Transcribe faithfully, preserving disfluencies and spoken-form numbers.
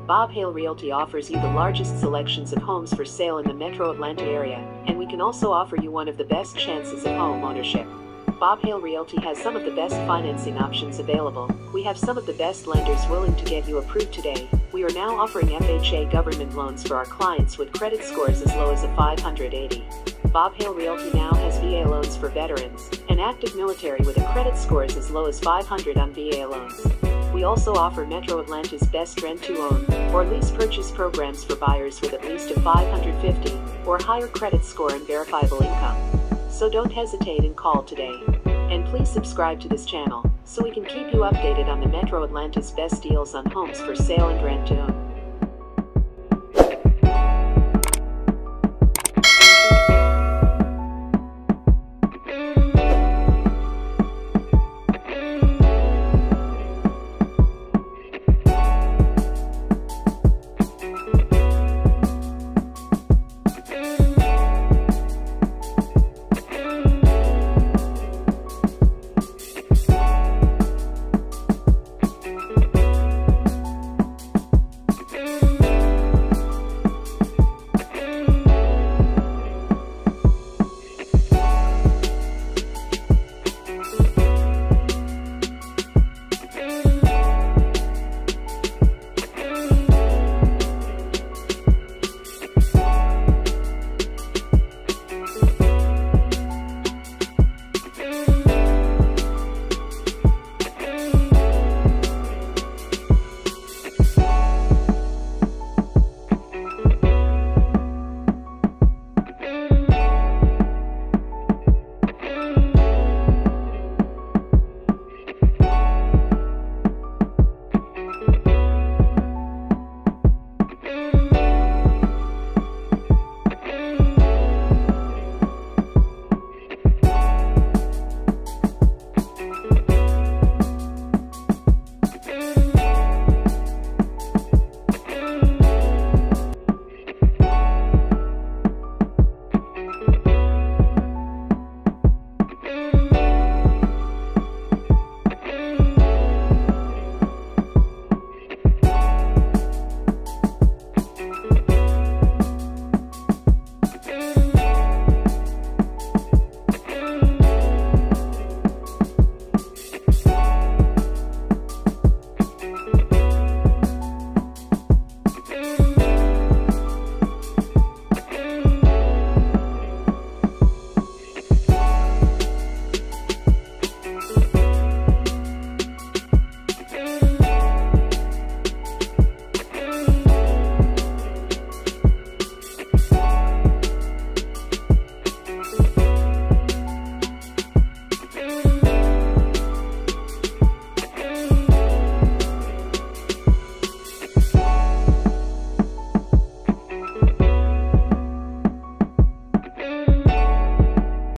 Bob Hale Realty offers you the largest selections of homes for sale in the metro Atlanta area, and we can also offer you one of the best chances of home ownership. Bob Hale Realty has some of the best financing options available. We have some of the best lenders willing to get you approved today. We are now offering F H A government loans for our clients with credit scores as low as a five hundred eighty. Bob Hale Realty now has V A loans for veterans and active military with a credit scores as low as five hundred on V A loans. We also offer Metro Atlanta's best rent-to-own or lease purchase programs for buyers with at least a five hundred fifty or higher credit score and verifiable income. So don't hesitate and call today. And please subscribe to this channel so we can keep you updated on the Metro Atlanta's best deals on homes for sale and rent-to-own.